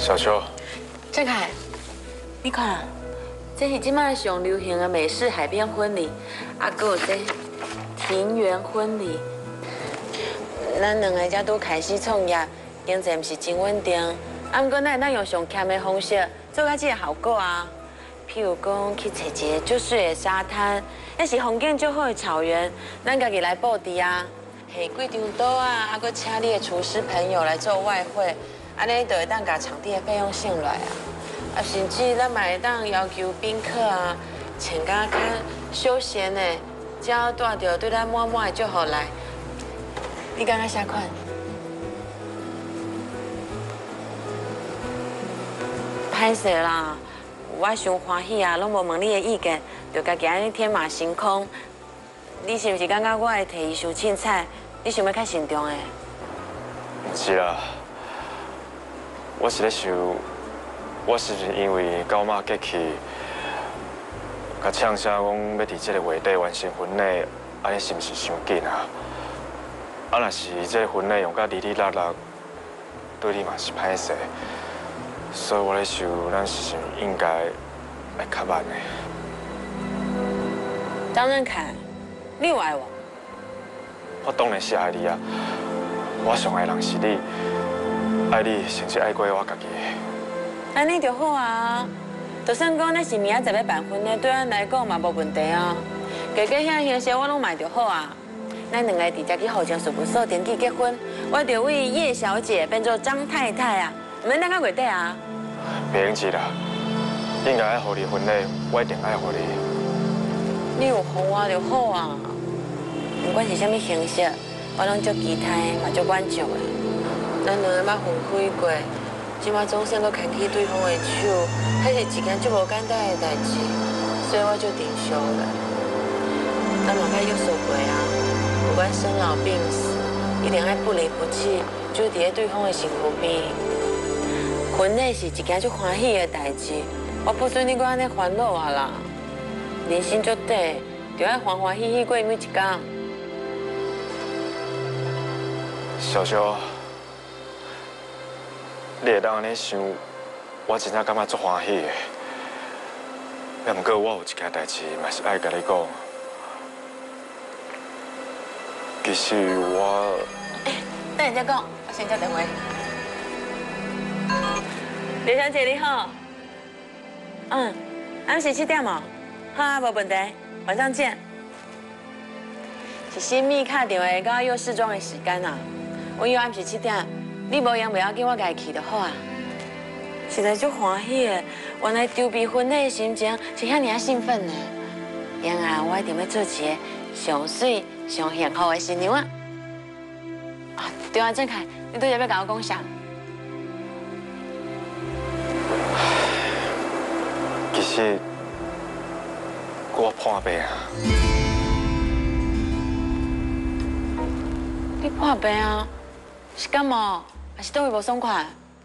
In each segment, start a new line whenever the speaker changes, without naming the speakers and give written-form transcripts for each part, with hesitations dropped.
小秋，
郑凯，你看，这是即摆上流行的美式海边婚礼，还有这庭园婚礼。咱两个才拄开始创业，经济毋是真稳定，啊，毋过咱会当用上俭的方式做到这个效果啊。譬如讲，去找一个足水的沙滩，那是风景足好的草原，咱家己来布置啊，下几张桌啊，还佫请你的厨师朋友来做外汇。 安尼就会当把场地的费用省落来啊，甚至咱嘛会当要求宾客啊，穿甲较休闲的，只要带着对咱满满的祝福来。你感觉啥款？歹势啦，我伤欢喜啊，拢无问你的意见，就家己安尼天马行空。你是不是感觉我会替伊想凊彩？你想要较慎重的？
唔是啦。 我是咧想，我是不是因为到妈过去，甲呛声讲要伫这个月底完成婚礼，安尼是不是伤紧啊？啊，若是这个婚礼用甲哩哩啦啦，对你嘛是歹势，所以我咧想，咱是不是应该来较慢的？
张振凯，你有爱我？
我当然是爱你啊！我上爱人是你。 爱你，甚至爱过我家己。
安尼就好啊！就算讲那是明仔载要办婚礼，对咱来讲嘛无问题啊。家家遐形式我拢买就好啊。咱两个直接去户政事务所登记结婚，我就为叶小姐变做张太太啊，唔免等到月底啊。
袂用记啦，应该爱互你婚礼，我一定爱互你。
你有互我就好啊，不管是啥物形式，我拢足期待，嘛足满足的。 咱两个捌分开过，即马总算阁牵起对方的手，迄是一件足无简单的代志，所以我就定想了。咱嘛该约束过啊，不管生老病死，一定爱不离不弃，就伫咧对方的身躯边。婚礼是一件足欢喜的代志，我不准你阁安尼烦恼啊啦。人生足短，就爱欢欢喜喜过每一天。
小小。 你会当安尼想，我真正感觉足欢喜的。也毋过我有一件代志，嘛是爱甲你讲。其实我……
等下再讲，我先接电话。刘小姐你好。暗时7点哦。好啊，无问题，晚上见。是新密打电话到我约试妆的时间啊，我约暗时7点。 你无闲袂要紧，我家己去就好啊。实在足欢喜的，原来筹备婚礼的心情是遐尔兴奋呢。以后我一定要做一个上水、上幸福的新娘啊！啊，对啊，郑凯，你对要甲我讲啥？
其实我破病啊。
你破病啊？是感冒？ 还是倒位无爽快？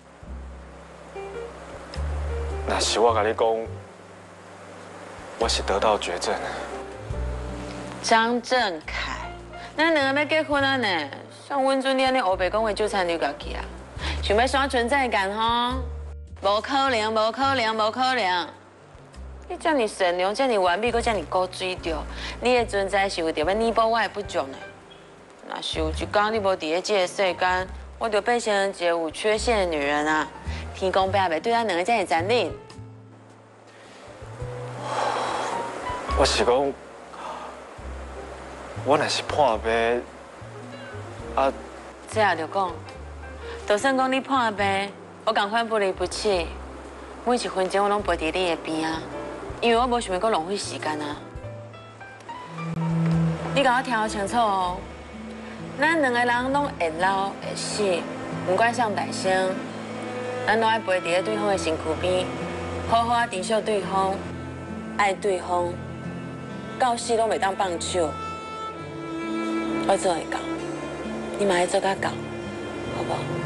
那是我跟你讲，我是得到绝症。
张振凯，咱两个要结婚啊呢，像阮阵你安尼黑白讲话就差你家己啊，想要刷存在感吼？无可能，无可能，无可能！你这么善良，这么完美，搁这么高水调，你的存在是为着要弥补我的不足呢。若是有一天你无伫咧这个世间， 我就变成一个有缺陷的女人啊！天公伯也袂对咱两个这么残忍。
我是讲，我若是破病，啊，
这也就讲，就算讲你破病，我同款不离不弃，每一分钟我拢陪伫你的边啊，因为我无想要搁浪费时间啊。你甲我听好清楚哦。 咱两个人拢会老会死，不管上大声，咱拢爱陪伫咧对方的身躯边，好好啊珍惜对方，爱对方，到死拢袂当放手。我做会到，你嘛爱做甲到，好不好？